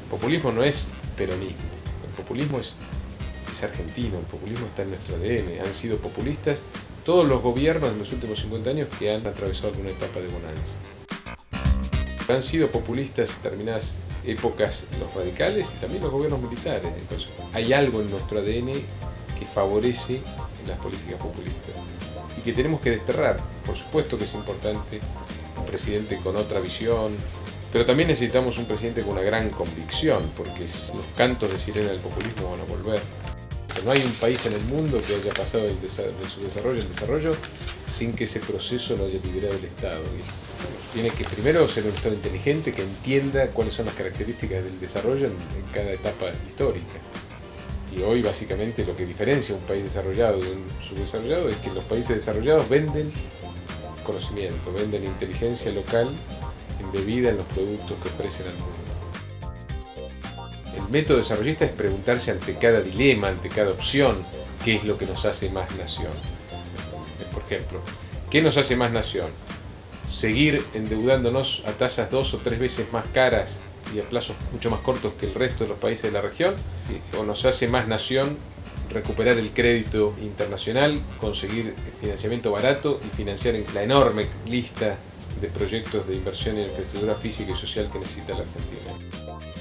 populismo no es peronismo, el populismo es argentino, el populismo está en nuestro ADN, han sido populistas todos los gobiernos en los últimos 50 años que han atravesado una etapa de bonanza. Han sido populistas en determinadas épocas los radicales y también los gobiernos militares. Entonces, hay algo en nuestro ADN que favorece las políticas populistas y que tenemos que desterrar. Por supuesto que es importante un presidente con otra visión, pero también necesitamos un presidente con una gran convicción, porque los cantos de sirena del populismo van a volver. No hay un país en el mundo que haya pasado de su desarrollo al desarrollo sin que ese proceso lo haya liderado el Estado. Tiene que primero ser un Estado inteligente que entienda cuáles son las características del desarrollo en cada etapa histórica. Y hoy básicamente lo que diferencia un país desarrollado de un subdesarrollado es que los países desarrollados venden conocimiento, venden inteligencia local embebida en los productos que ofrecen al mundo. El método desarrollista es preguntarse ante cada dilema, ante cada opción, qué es lo que nos hace más nación. Por ejemplo, ¿qué nos hace más nación? ¿Seguir endeudándonos a tasas 2 o 3 veces más caras y a plazos mucho más cortos que el resto de los países de la región? ¿O nos hace más nación recuperar el crédito internacional, conseguir financiamiento barato y financiar la enorme lista de proyectos de inversión en infraestructura física y social que necesita la Argentina?